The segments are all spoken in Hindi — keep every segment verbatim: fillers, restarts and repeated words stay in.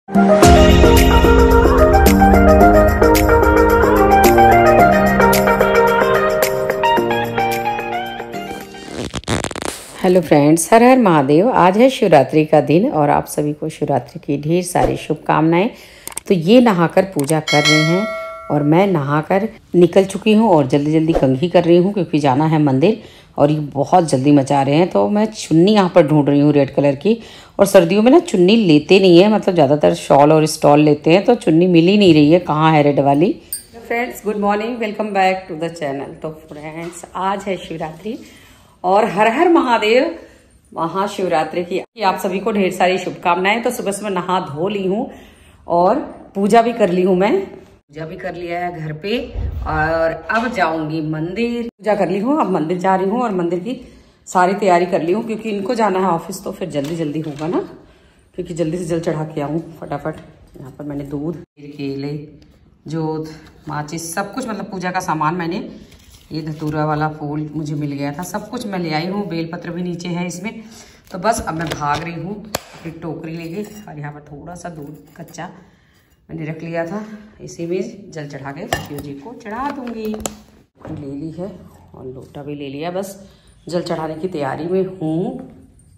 हेलो फ्रेंड्स, हर हर महादेव। आज है शिवरात्रि का दिन और आप सभी को शिवरात्रि की ढेर सारी शुभकामनाएं। तो ये नहाकर पूजा कर रहे हैं और मैं नहाकर निकल चुकी हूँ और जल्दी जल्दी कंघी कर रही हूँ क्योंकि जाना है मंदिर। और ये बहुत जल्दी मचा रहे हैं तो मैं चुन्नी यहाँ पर ढूंढ रही हूँ रेड कलर की। और सर्दियों में ना चुन्नी लेते नहीं है, मतलब ज़्यादातर शॉल और स्टॉल लेते हैं, तो चुन्नी मिल ही नहीं रही है। कहाँ है रेड वाली? Friends, good morning, welcome back to the channel. तो फ्रेंड्स, आज है शिवरात्रि और हर हर महादेव। महाशिवरात्रि की आप सभी को ढेर सारी शुभकामनाएं। तो सुबह सुबह नहा धो ली हूँ और पूजा भी कर ली हूँ। मैं पूजा भी कर लिया है घर पे और अब जाऊंगी मंदिर। पूजा कर ली हूँ, अब मंदिर जा रही हूँ और मंदिर की सारी तैयारी कर ली हूँ क्योंकि इनको जाना है ऑफिस, तो फिर जल्दी जल्दी होगा ना, क्योंकि जल्दी से जल्द चढ़ा के आऊँ फटाफट। यहाँ पर मैंने दूध, केले, जोत, माचिस, सब कुछ, मतलब पूजा का सामान मैंने, ये धतूरा वाला फूल मुझे मिल गया था, सब कुछ मैं ले आई हूँ। बेलपत्र भी नीचे है इसमें। तो बस अब मैं भाग रही हूँ अपनी टोकरी लेके। और यहाँ पर थोड़ा सा दूध कच्चा मैंने रख लिया था, इसी में जल चढ़ा के शिव जी को चढ़ा दूँगी। ले ली है और लोटा भी ले लिया, बस जल चढ़ाने की तैयारी में हूँ।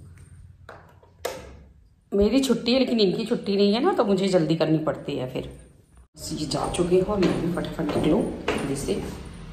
मेरी छुट्टी है लेकिन इनकी छुट्टी नहीं है ना, तो मुझे जल्दी करनी पड़ती है। फिर ये जा चुके हैं और मैं भी फटाफट निकलूँ जल्दी से।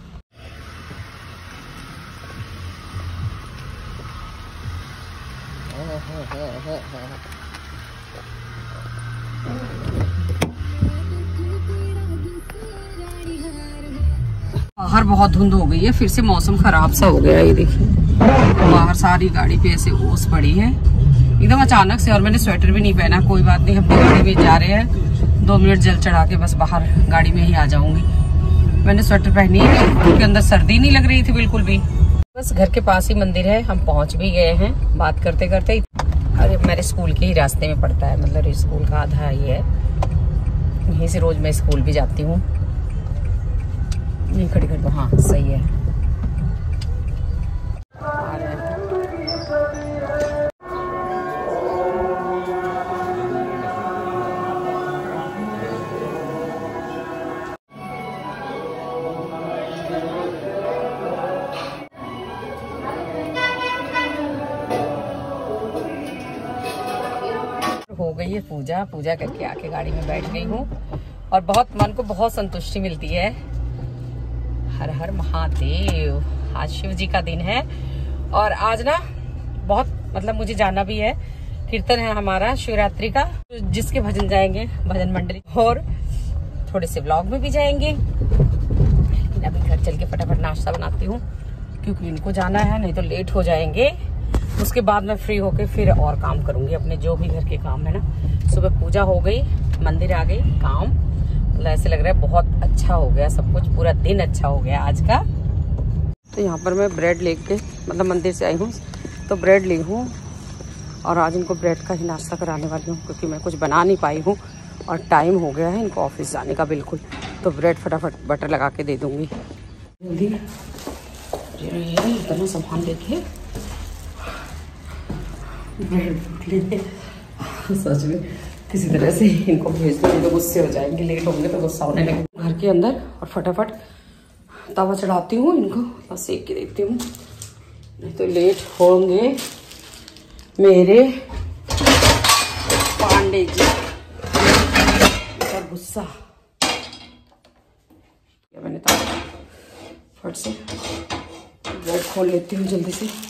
बाहर बहुत धुंध हो गई है, फिर से मौसम खराब सा हो गया है। ये देखिए बाहर सारी गाड़ी पे ऐसे ओस पड़ी है एकदम अचानक से, और मैंने स्वेटर भी नहीं पहना। कोई बात नहीं, अपनी गाड़ी में जा रहे हैं, दो मिनट जल चढ़ा के बस बाहर गाड़ी में ही आ जाऊंगी। मैंने स्वेटर पहनी है क्योंकि अंदर सर्दी नहीं लग रही थी बिल्कुल भी। बस घर के पास ही मंदिर है, हम पहुंच भी गए हैं बात करते करते। अरे मेरे स्कूल के ही रास्ते में पड़ता है, मतलब स्कूल का आधा ये है, यहीं से रोज मैं स्कूल भी जाती हूँ। नहीं खड़ी कर दो, हाँ सही है। हो गई है पूजा। पूजा करके आके गाड़ी में बैठ गई हूँ और बहुत मन को बहुत संतुष्टि मिलती है। हर हर महादेव। आज शिव जी का दिन है और आज ना बहुत, मतलब मुझे जाना भी है। कीर्तन है हमारा शिवरात्रि का, जिसके भजन जाएंगे, भजन मंडली, और थोड़े से व्लॉग में भी जाएंगे। लेकिन अभी घर चल के फटाफट नाश्ता बनाती हूँ क्योंकि इनको जाना है, नहीं तो लेट हो जाएंगे। उसके बाद मैं फ्री होके फिर और काम करूंगी, अपने जो भी घर के काम है ना। सुबह पूजा हो गई, मंदिर आ गई, काम, मतलब ऐसे लग रहा है बहुत अच्छा हो गया सब कुछ, पूरा दिन अच्छा हो गया आज का। तो यहाँ पर मैं ब्रेड लेके, मतलब मंदिर से आई हूँ तो ब्रेड ली हूँ और आज इनको ब्रेड का ही नाश्ता कराने वाली हूँ क्योंकि मैं कुछ बना नहीं पाई हूँ और टाइम हो गया है इनको ऑफिस जाने का बिल्कुल। तो ब्रेड फटाफट बटर लगा के दे दूँगी। जल्दी इतना सामान लेके ब्रेड सच में किसी तरह से इनको भेज दो, तो गुस्से हो जाएंगे, लेट होंगे तो गुस्सा होने लगे। घर के अंदर और फटाफट तवा चढ़ाती हूँ, इनको बस सेक के देती हूँ, नहीं तो लेट होंगे मेरे पांडे जी का गुस्सा। मैंने तवा फट से ब्रेड खोल लेती हूँ जल्दी से।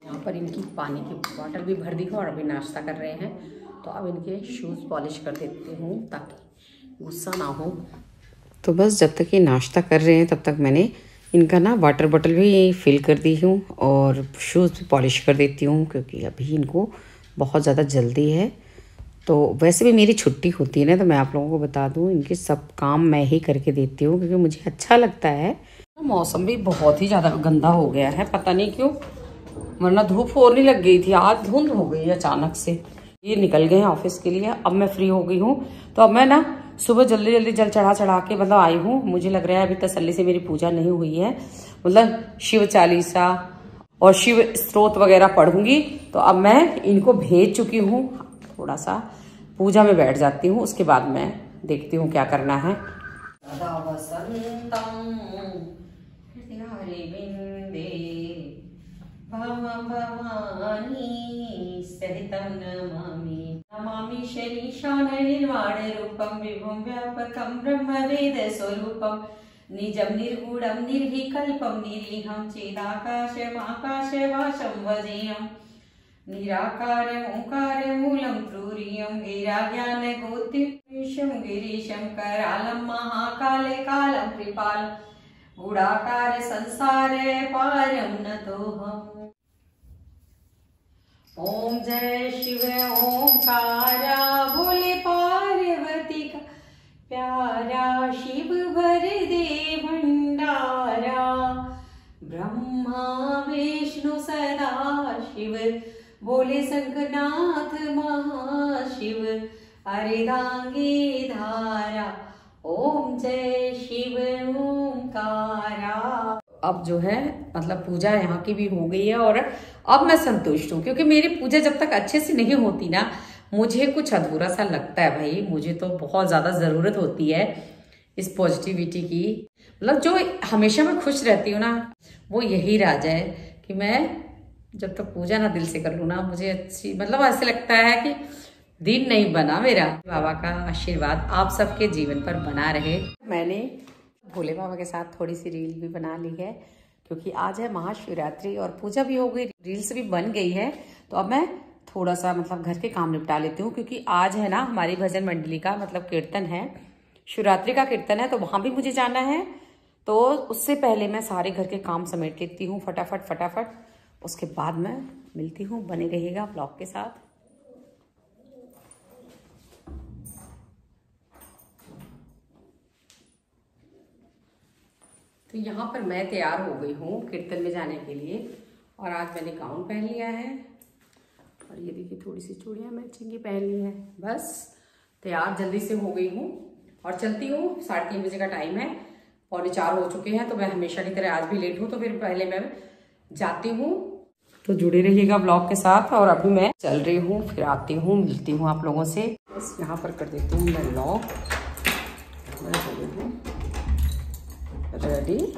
यहाँ पर इनकी पानी की बॉटल भी भर दी है और अभी नाश्ता कर रहे हैं, तो अब इनके शूज़ पॉलिश कर देती हूँ ताकि गुस्सा ना हो। तो बस जब तक ये नाश्ता कर रहे हैं तब तक मैंने इनका ना वाटर बॉटल भी फिल कर दी हूँ और शूज़ भी पॉलिश कर देती हूँ, क्योंकि अभी इनको बहुत ज़्यादा जल्दी है। तो वैसे भी मेरी छुट्टी होती है ना, तो मैं आप लोगों को बता दूँ इनके सब काम मैं ही करके देती हूँ, क्योंकि मुझे अच्छा लगता है। मौसम भी बहुत ही ज़्यादा गंदा हो गया है, पता नहीं क्यों, वरना धूप होने लग गई थी, आज धुंध हो गई अचानक से। ये निकल गए हैं ऑफिस के लिए, अब मैं फ्री हो गई हूँ। तो अब मैं ना सुबह जल्दी जल्दी जल चढ़ा चढ़ा के मतलब आई हूँ। मुझे लग रहा है अभी तसल्ली से मेरी पूजा नहीं हुई है, मतलब शिव चालीसा और शिव स्तोत्र वगैरह पढ़ूंगी। तो अब मैं इनको भेज चुकी हूँ, थोड़ा सा पूजा में बैठ जाती हूँ, उसके बाद मैं देखती हूँ क्या करना है। नमामि शरीशान निर्वाण रूपम विभुम व्यापकम ब्रह्म वेद स्वरूपम निजम निर्गुणम निर्विकल्पम निरीहं चेदाकाशम आकाशवासं वजेयम् निराकारं ओंकारं मूलं त्रूर्यं गिराज्ञान गोत्रीशं गिरीशं करालं महाकाले कालं कृपालं गुणाकार संसार पारं नतोऽहम्। ओम जय शिव ओंकारा बोले पार्वती का प्यारा, शिव भर दे भंडारा, ब्रह्मा विष्णु सदा शिव बोले संगनाथ महाशिव, अर्धांगी धारा ओम जय शिव ओंकारा। अब जो है मतलब पूजा यहाँ की भी हो गई है और अब मैं संतुष्ट हूँ, क्योंकि मेरी पूजा जब तक अच्छे से नहीं होती ना, मुझे कुछ अधूरा सा लगता है भाई। मुझे तो बहुत ज़्यादा ज़रूरत होती है इस पॉजिटिविटी की, मतलब जो हमेशा मैं खुश रहती हूँ ना, वो यही राज है कि मैं जब तक पूजा ना दिल से कर लूँ ना, मुझे अच्छी मतलब ऐसे लगता है कि दिन नहीं बना मेरा। बाबा का आशीर्वाद आप सबके जीवन पर बना रहे। मैंने भोले बाबा के साथ थोड़ी सी रील भी बना ली है, क्योंकि आज है महाशिवरात्रि और पूजा भी हो गई, रील्स भी बन गई है। तो अब मैं थोड़ा सा मतलब घर के काम निपटा लेती हूँ, क्योंकि आज है ना हमारी भजन मंडली का मतलब कीर्तन है, शिवरात्रि का कीर्तन है, तो वहाँ भी मुझे जाना है। तो उससे पहले मैं सारे घर के काम समेट लेती हूँ फटाफट फटाफट, उसके बाद मैं मिलती हूँ। बने रहिएगा ब्लॉग के साथ। तो यहाँ पर मैं तैयार हो गई हूँ कीर्तन में जाने के लिए, और आज मैंने गाउन पहन लिया है और ये देखिए थोड़ी सी चूड़ियाँ मैचिंग की पहन ली है। बस तैयार जल्दी से हो गई हूँ और चलती हूँ। साढ़े तीन बजे का टाइम है, पौने चार हो चुके हैं, तो मैं हमेशा की तरह आज भी लेट हूँ, तो फिर पहले मैं जाती हूँ। तो जुड़े रहिएगा ब्लॉग के साथ। और अभी मैं चल रही हूँ, फिर आती हूँ, मिलती हूँ आप लोगों से। बस यहाँ पर कर देती हूँ मैं लॉक, मैं चली हूँ रेडी,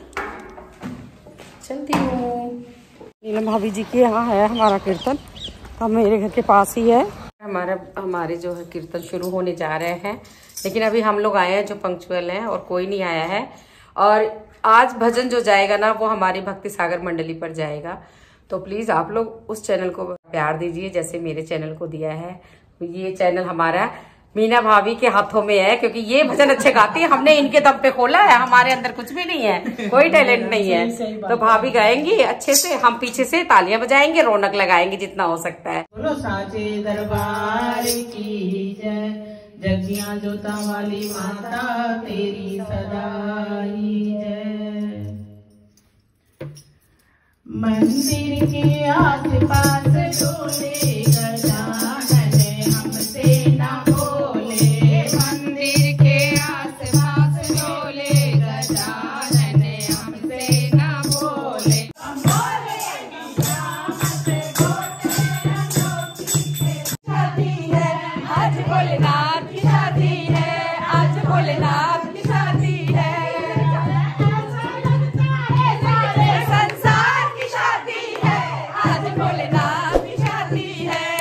चलती हूँ। नीलम भाभी जी के यहाँ है हमारा कीर्तन, अब मेरे घर के पास ही है। हमारा हमारे जो है कीर्तन शुरू होने जा रहे हैं, लेकिन अभी हम लोग आए हैं जो पंक्चुअल हैं और कोई नहीं आया है। और आज भजन जो जाएगा ना, वो हमारी भक्ति सागर मंडली पर जाएगा। तो प्लीज़ आप लोग उस चैनल को प्यार दीजिए जैसे मेरे चैनल को दिया है। ये चैनल हमारा मीना भाभी के हाथों में है, क्योंकि ये भजन अच्छे गाती है, हमने इनके दम पे खोला है, हमारे अंदर कुछ भी नहीं है, कोई टैलेंट नहीं है। तो भाभी गाएंगी अच्छे से, हम पीछे से तालियां बजाएंगे, रौनक लगाएंगे जितना हो सकता है। बोलो साचे दरबार की जय, जगिया जोता वाली माता तेरी सदा ही जय। मंदिर के आस पास डोले गजानन हमसे ना बोले, मंदिर के आस पास डोले गजानन हमसे ना बोले। शादी है आज भोलेनाथ की शादी है, आज भोलेनाथ की शादी है। संसार की शादी है, आज भोलेनाथ की शादी है।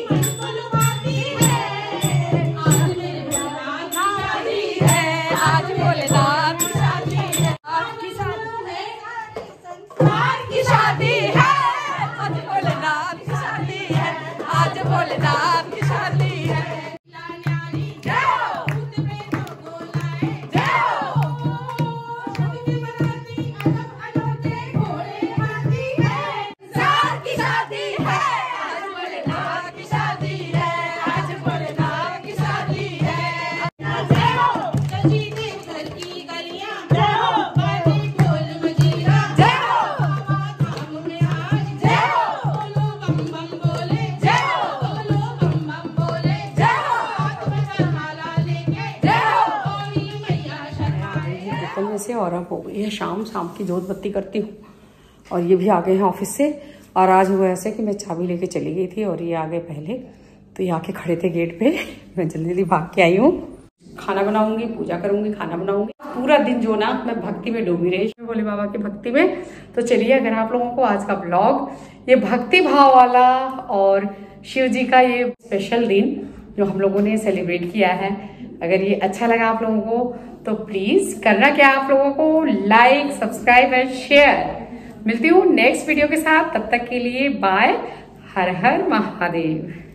से और अब हो गई है शाम शाम की जोत बत्ती करती हूँ। और ये भी आ गए हैं ऑफिस से। और आज हुआ ऐसे कि मैं चाबी लेके चली गई थी और ये आ गए पहले, तो ये आके खड़े थे गेट पे। मैं जल्दी जल्दी भाग के आई हूँ। खाना बनाऊंगी, पूजा करूंगी, खाना बनाऊंगी। पूरा दिन जो ना मैं भक्ति में डूबी रही, भोले बाबा की भक्ति में। तो चलिए, अगर आप लोगों को आज का ब्लॉग ये भक्ति भाव वाला और शिव जी का ये स्पेशल दिन जो हम लोगों ने सेलिब्रेट किया है, अगर ये अच्छा लगा आप लोगों को तो प्लीज करना क्या आप लोगों को, लाइक, सब्सक्राइब एंड शेयर। मिलती हूँ नेक्स्ट वीडियो के साथ, तब तक के लिए बाय। हर हर महादेव।